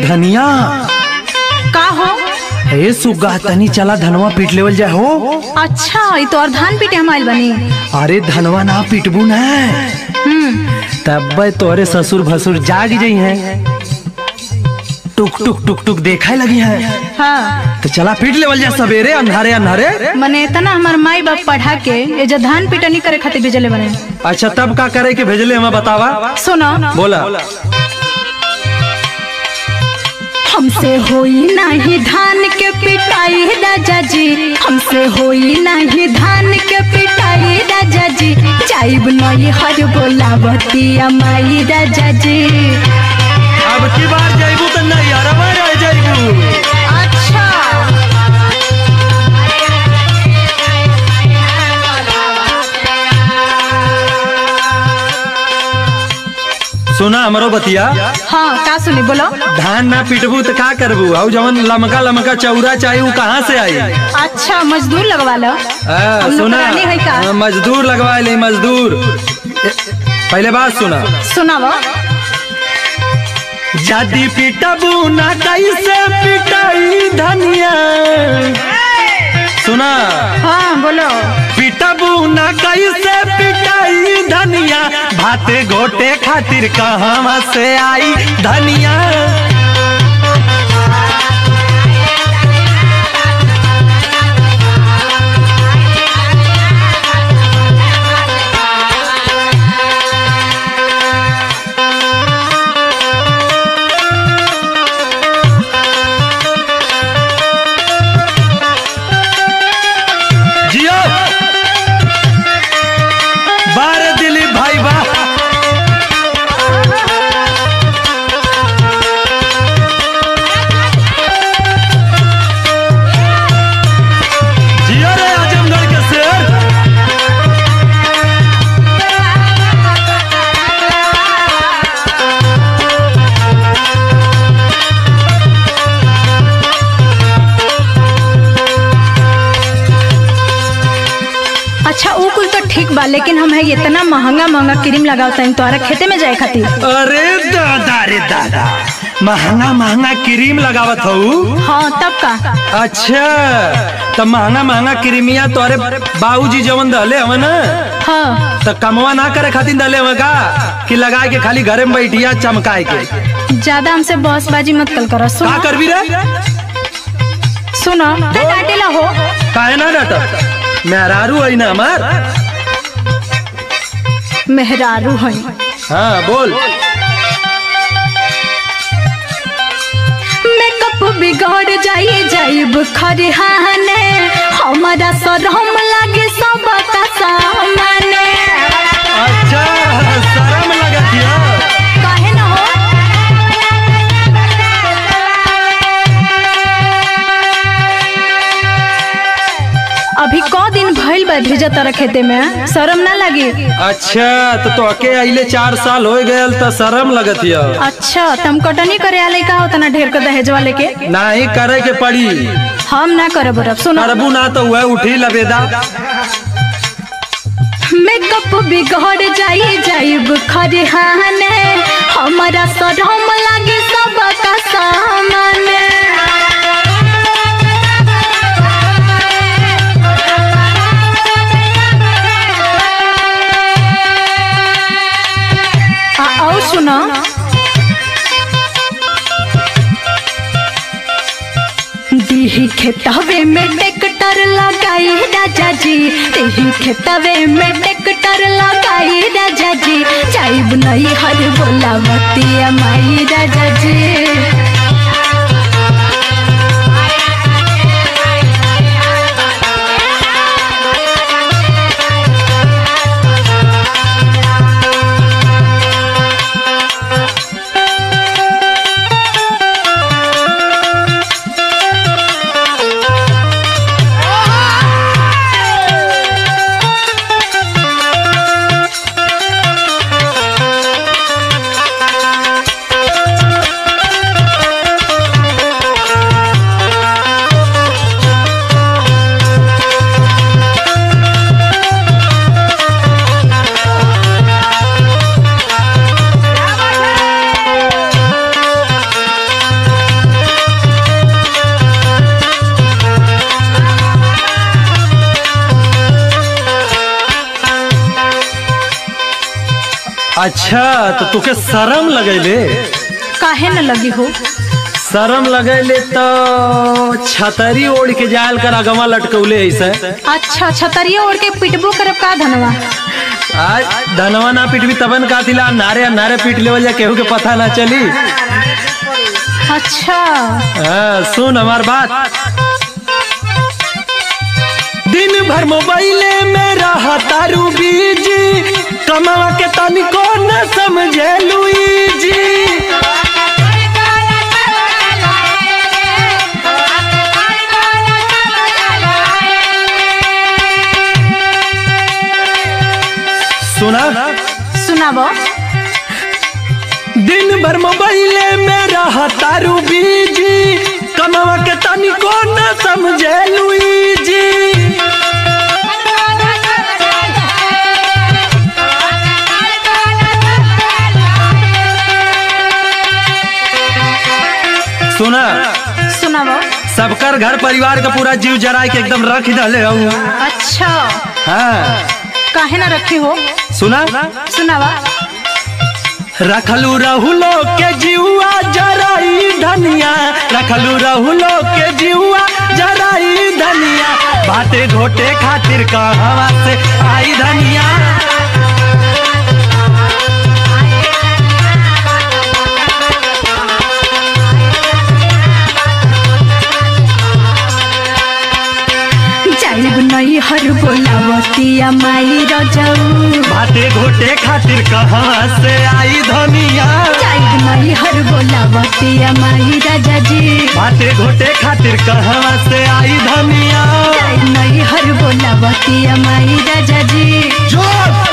धनिया का हो? ए सुगा तनी चला धनवा पीट लेवल जाए हो। अच्छा ये तो और धान पीटे हम आइल बनी। अरे धनवा ना पीटबू ना तब तोरे ससुर भसुर जाग जाई हैं, टुक टुक टुक टुक देखा लगी है। हाँ तो चला पीट लेवल जा सवेरे अन्हारे अन्हारे। मने इतना हमार माई बाप पढ़ा के ये जो धान पीटनी करे खातिर भेजले बने। अच्छा तब का करे के भेजले हमें बतावा। सुनो बोला। हमसे होई नहीं धान के पिटाई राजा जी, हमसे होई नहीं धान के पिटाई राजा जी, जाइब नहीं हर बोलावतिया माई राजा जी। अब की बार जाइबू तो नहीं यार रह जाइबू। अच्छा सुना हमरो बतिया। हाँ का सुनी बोलो। धान ना पीटबू तो का करबू? और जवन लमका लमका चौरा चाहिए वो कहाँ से आई? अच्छा मजदूर लगवा लो। सुना मजदूर लगवा ले मजदूर। पहले बात सुना। सुनाओ। जादी पीटबू ना कैसे पिटाई धनिया। सुना। हाँ बोलो। पीटबू ना कैसे पिटाई धनिया, भाते घोटे खातिर कहाँ से आई धनिया। अच्छा वो कुल तो ठीक बा, लेकिन हम है इतना महंगा महंगा क्रीम लगावता है तोहरा खेते में जाए खातिर। अरे दादा रे दादा, महंगा महंगा क्रीम लगावत हूँ। हाँ तब का। अच्छा तो महंगा महंगा क्रीमिया तोरे बाबूजी जवन दले हवन ना। हाँ तो कमवा ना करे खातिर दले हवन का कि लगा के खाली घरे में बैठिया चमकाए के। ज्यादा हमसे बहसबाजी मत कल करो। का करबी रे? सुनो डांटेला हो। काहे ना डांटा? मेहरारू है ना हमार। मेहरारू है। हाँ बोल। मेकअप बिगड़ जाइए जाइब खरिहाने, हमारा शरम लागे सब का सामने। अच्छा शरम लगत है। काहे ना हो? अभी को दिन भइल बा भेजा तारा खेते में, शरम ना लगी? अच्छा तो तोके आइले 4 साल हो गए तो शरम लगत है। अच्छा तुम कटनी करे आले का उतना ढेर के दहेज वाले के? नहीं करे के पड़ी। हम ना करब। सुनो करबू ना तो वह उठी लबेदा। मेकअप बिगड़ जाई जाइब खरिहाने, हमारा शरम लागे सब का सामने। आओ सुनो। दीही खेतवे में ट्रैक्टर लगाई राजा जी, दीही खेतवे में ट्रैक्टर लगाई राजा जी, जाइब नहीं हर बोलावतिया माई राजा जी। अच्छा तो तुके शर्म लगेले? काहे न लगी हो? शर्म लगेले तो छतरी ओढ़ के जाल कर अगवा लटकौले ऐसे। अच्छा छतरिया ओढ़ के पिटबो करब का धनवा? आज धनवा ना पिटबी तबन का थिला, नारे नारे पीट लेवल जा केहू के पता ना चली। अच्छा सुन हमार बात। दिन भर मोबाइले में रहता रू बीजी, कमावा के तनिको न समझे लुईजी। सुना सुनाबो। दिन भर मोबाइले में रहता रू बीजी, कमावा के तनिको न समझे लुईजी। सुना सुनाबो। सबकर घर परिवार का पूरा जीव जराए के एकदम रख डाले हूँ। अच्छा हाँ काहे ना रखी हो? सुना सुनावा। रखलू रहुलो के जीवा जराई धनिया, रखलू रहुलो के जीवा जराई धनिया। बाटे घोटे खातिर कहवा से आई धनिया। जाइब नहीं हर बोलावतिया माई रजऊ। बाटे घोटे खातिर कहवा से आई धनिया। जाइब नहीं हर बोलावतिया माई राजा जी। बाटे घोटे खातिर कहवा से आई धनिया। जाइब नहीं हर बोलावतिया माई राजा जी। जो